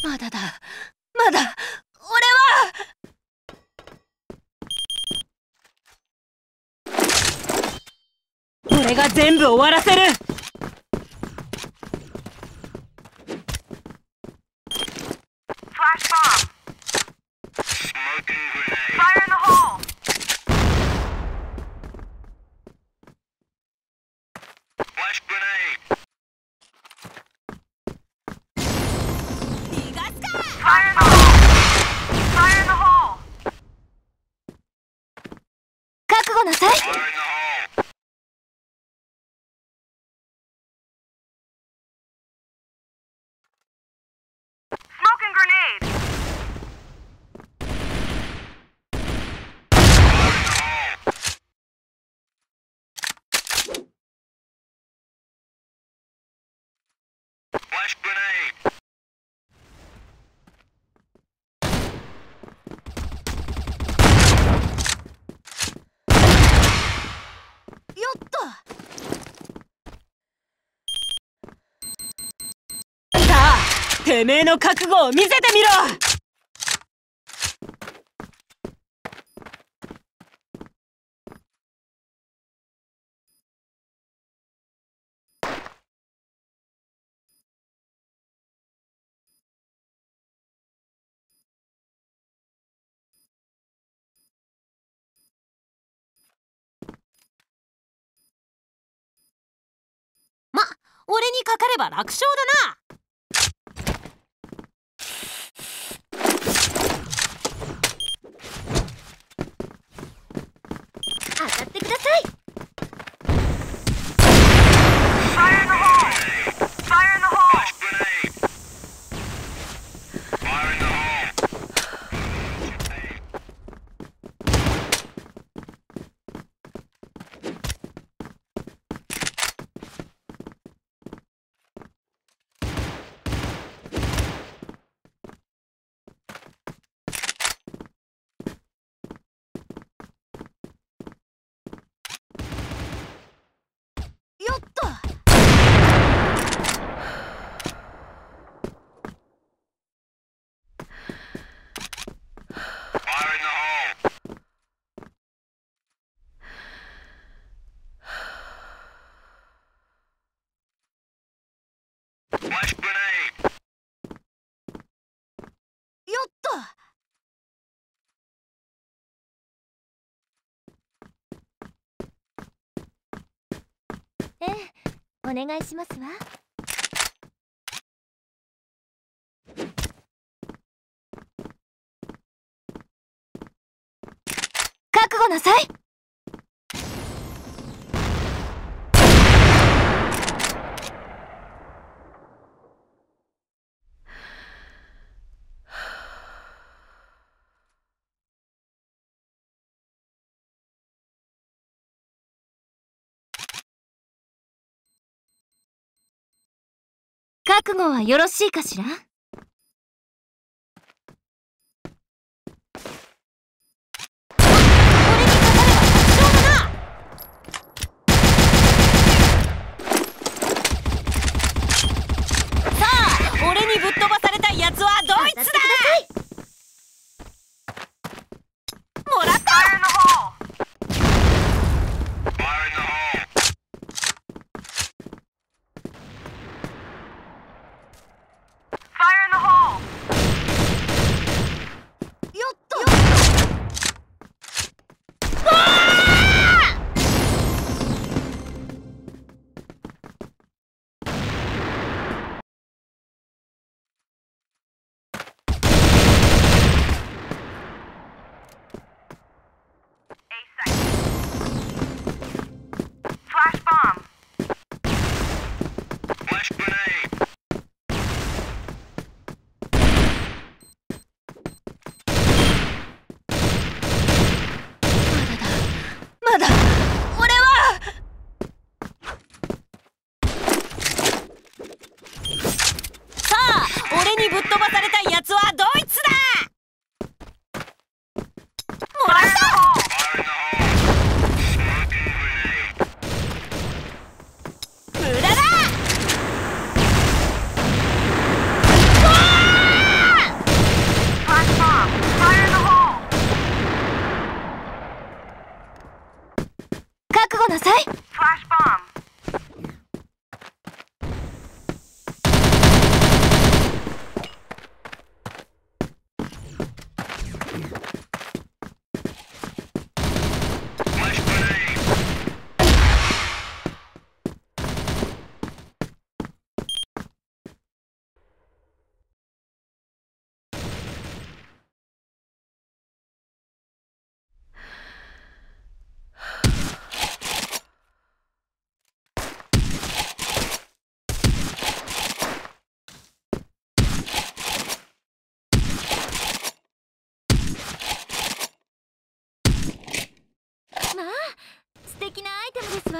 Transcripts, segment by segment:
まだだ、まだ、俺が全部終わらせる。覚悟なさい。よっと。さあ、てめえの覚悟を見せてみろ。ま、俺にかかれば楽勝だな。当たってください。よっと。よっと。ええ、お願いしますわ。覚悟なさい。覚悟はよろしいかしら。俺にぶっ飛ばされたやつはドイツだ。もらった。 素敵なアイテムですわ。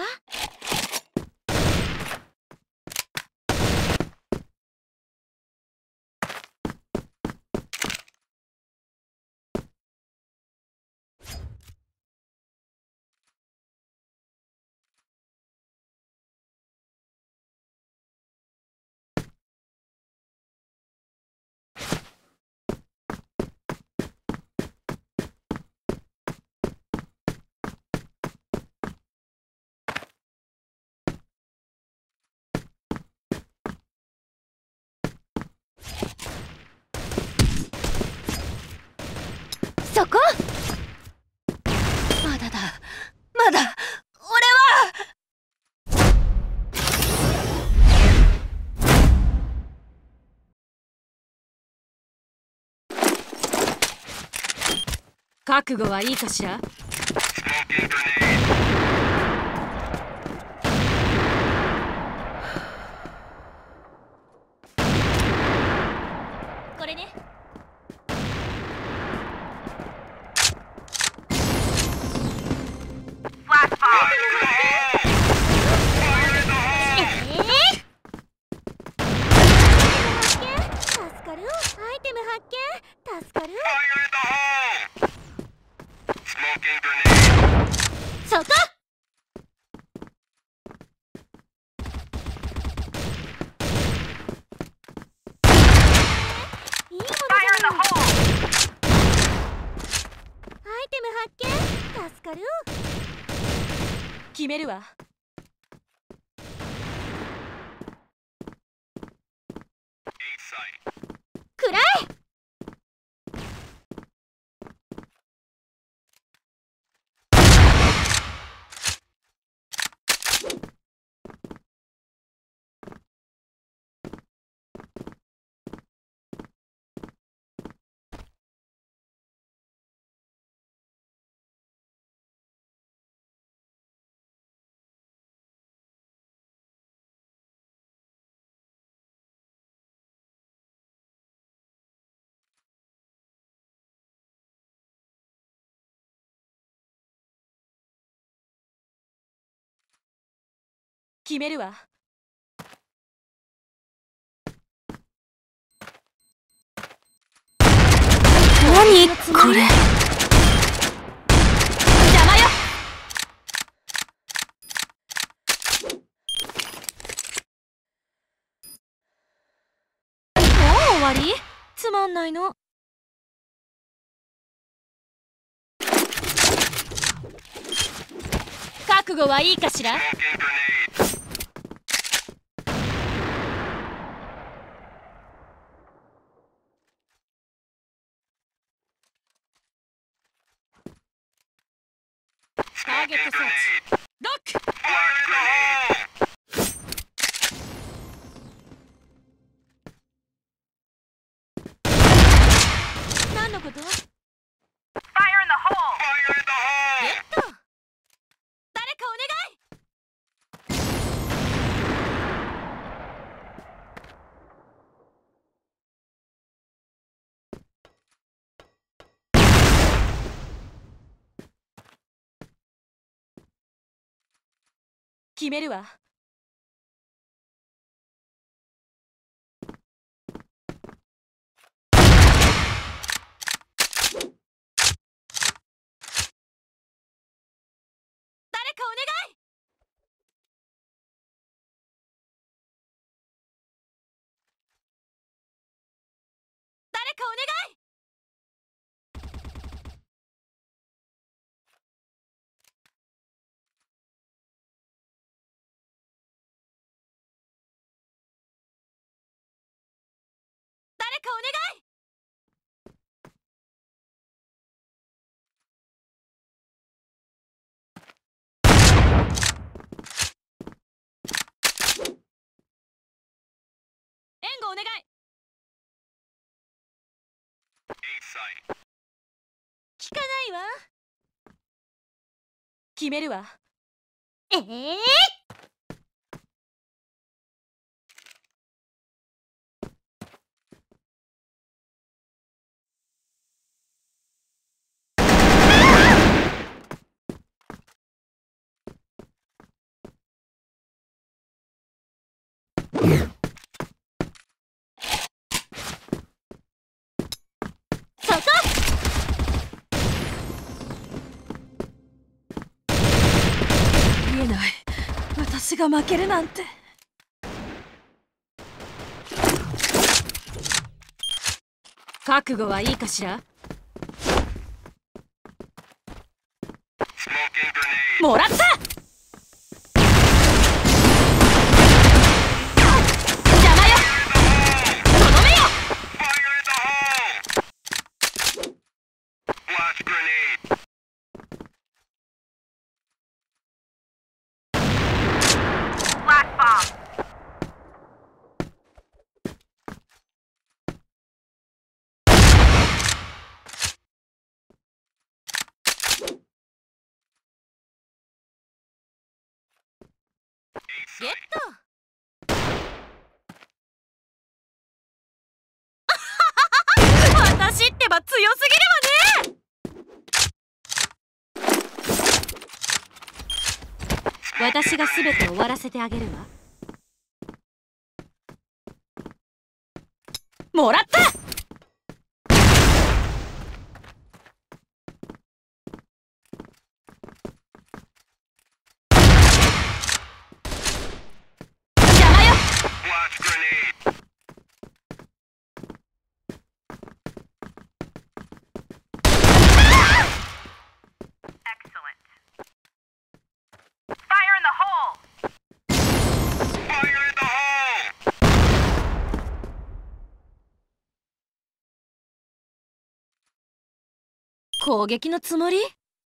そこ。 まだだ、まだ俺は。覚悟はいいかしら。 これね。助かる。アイテム発見。助かる。そこ。いいものじゃない。アイテム発見。助かる。 決めるわ。 くらえ。 決めるわ。何これ。邪魔よ。もう終わり？つまんないの。覚悟はいいかしら。ターゲット装置ロック。何のこと？ゲット。誰かお願い。決めるわ。誰かお願い。誰かお願い。誰かお願い。援護お願い。聞かないわ。決めるわ。 ええそこ。見えない。私が負けるなんて。覚悟はいいかしら。もらった。邪魔よ。とどめよ。ゲット。私ってば強すぎるわね。私が全て終わらせてあげるわ。もらった。邪魔よ。攻撃のつもり？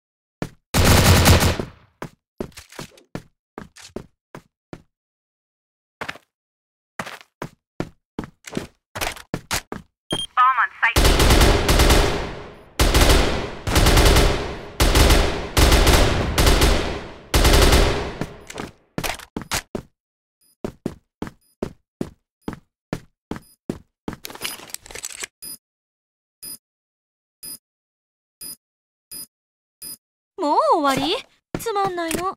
もう終わり？つまんないの。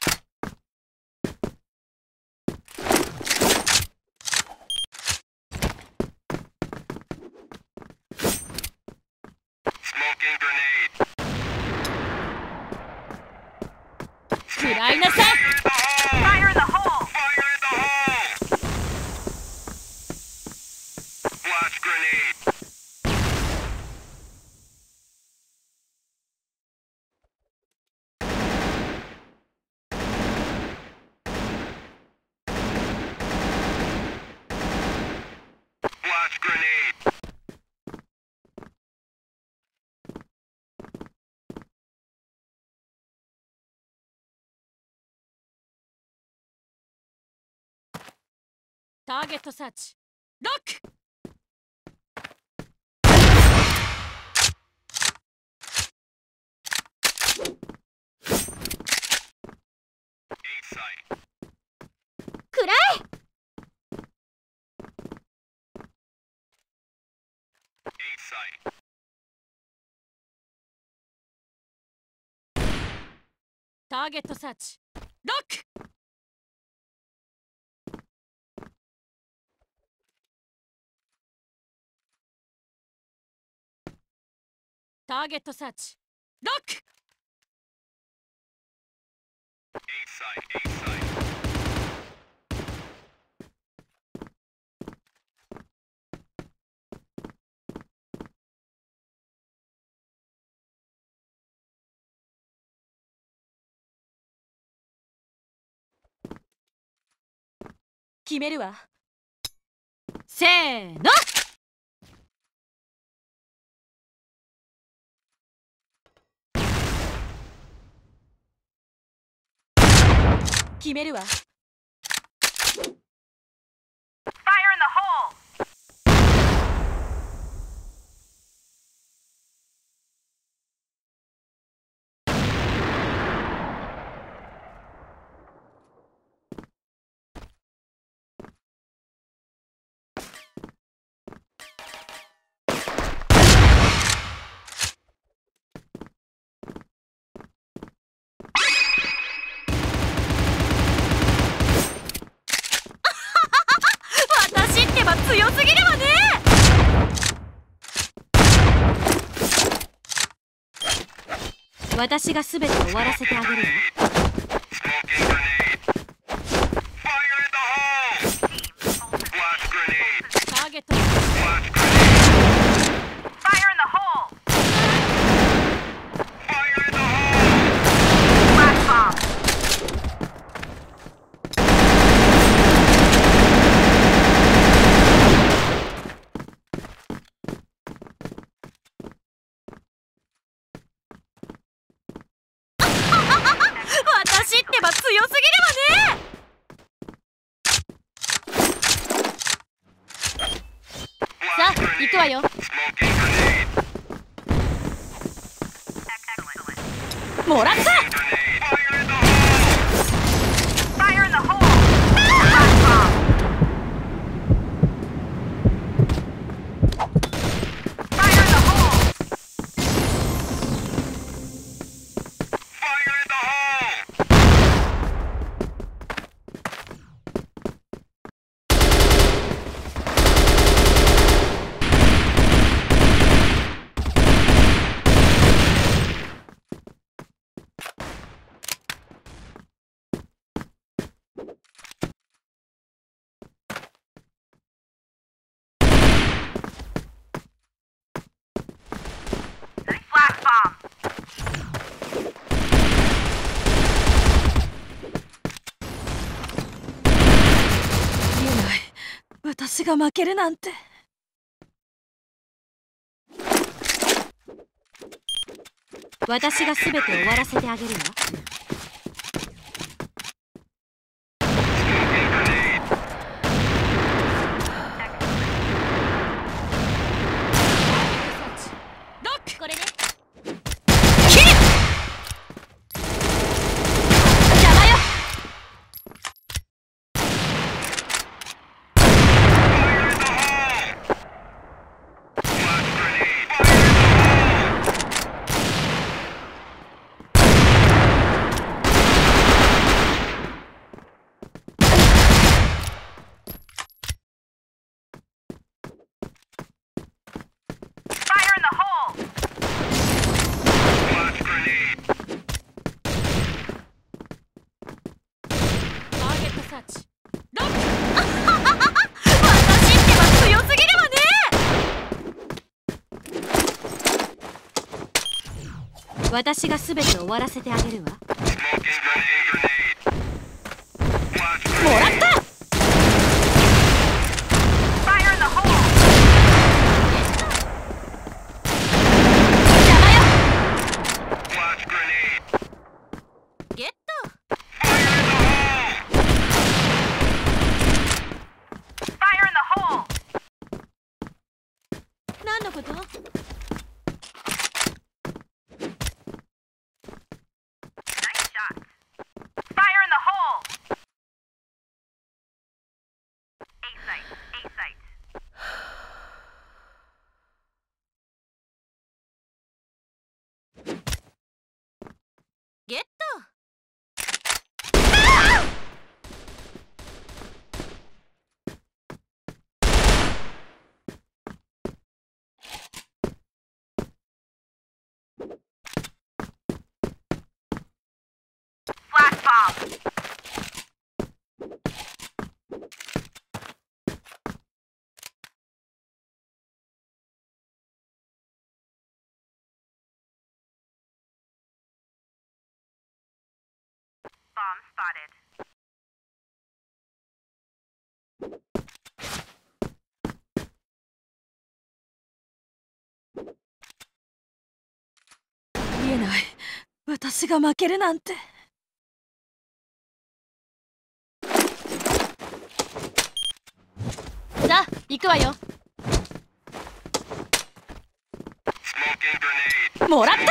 食らいなさい。ターゲットサーチ。ロック。 くらえ。 ターゲットサーチ。ロック。ターゲットサーチ。ロック。決めるわ。せーの。決めるわ。 私が全て終わらせてあげるよ。ターゲット。私ってば強すぎるわね。さあ行くわよ。もらった。私が負けるなんて。私が全て終わらせてあげるわ。これね。キル。邪魔よ。私が全て終わらせてあげるわ。もらった。邪魔よ。ゲット。何のこと？ゲット。見えない。私が負けるなんて。さあ行くわよ。もらった。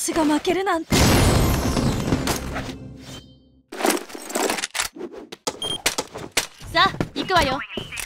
私が負けるなんて。さあ行くわよ。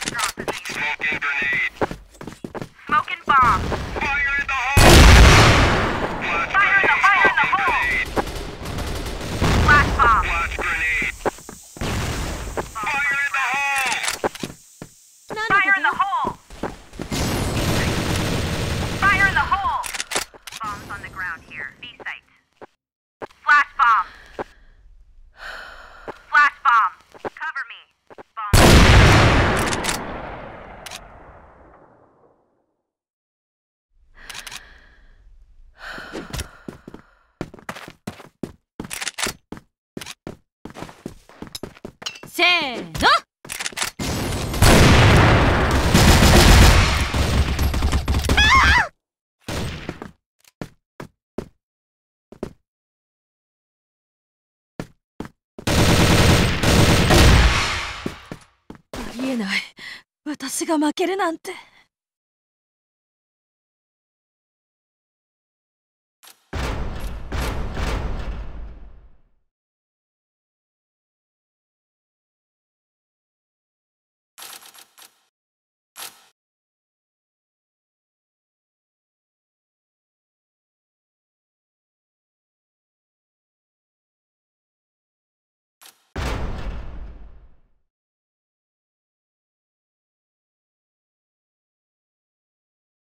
せーの。ありえない。私が負けるなんて。